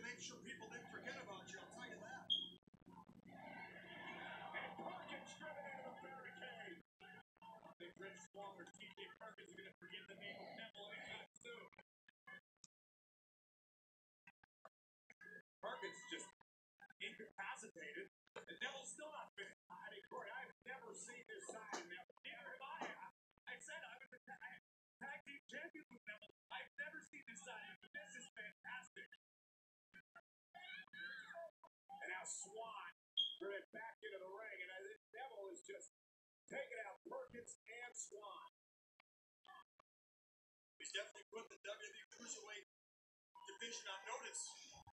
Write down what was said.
make sure people didn't forget about you, I'll tell you that. And Perkins driven into the barricade. I think Rich Swan or TJ Perkins are going to forget the name of Neville anytime soon. Perkins just incapacitated, and Neville's still not fit. I mean, Corey, I've never seen this side of Neville. I said I was a tag team champion with Neville. I've never seen this side of him. This is fantastic. And now Swan driven back into the ring, and I think Neville is just taking out Perkins and Swan. He's definitely put the WWE Cruiserweight division on notice.